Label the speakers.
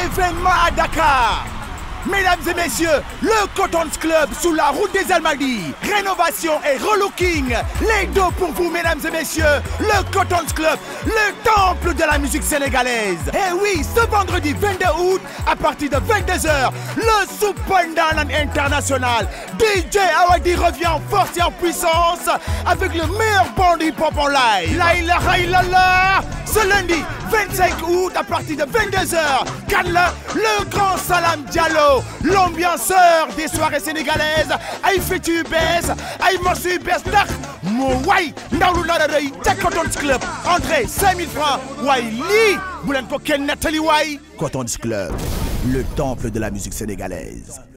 Speaker 1: Événement à Dakar. Mesdames et messieurs, le Cotons Club sous la route des Almadies. Rénovation et relooking. Les deux pour vous, mesdames et messieurs. Le Cotons Club, le temple de la musique sénégalaise. Et oui, ce vendredi 22 août, à partir de 22h, le Soupendanan International. DJ Awadi revient en force et en puissance avec le meilleur band hip-hop en live. La ilaha illallah. Ce lundi 25 août, à partir de 22h, Kanla, le grand Salam Diallo, l'ambianceur des soirées sénégalaises, ay fecc yu bees, ay morceaux yu bees tax moo way ndaw lu nar a rëy ca Cotons Club. Entrée 5000 francs. waay lii bu leen ko kenn nettali waay. Cotons Club, le temple de la musique sénégalaise.